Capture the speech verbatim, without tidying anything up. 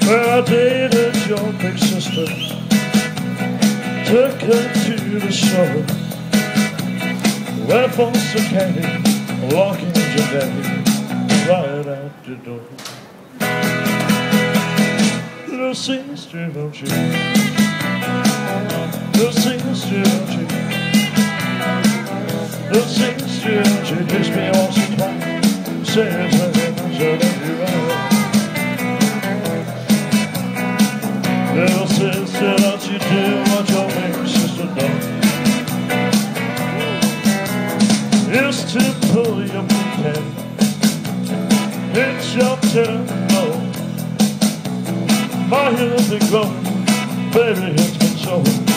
Where I dated your big sister, took her to the shore, went for some candy, walking your daddy right out the door. Little sister, don't you? Little sister, don't you? Little sister, don't you kiss me once or twice? Say it's a so that you right. Little sister, don't you do what your big sister does? Used to pull your big head, it's your turn, no. My heels been growing, baby, it's been showing.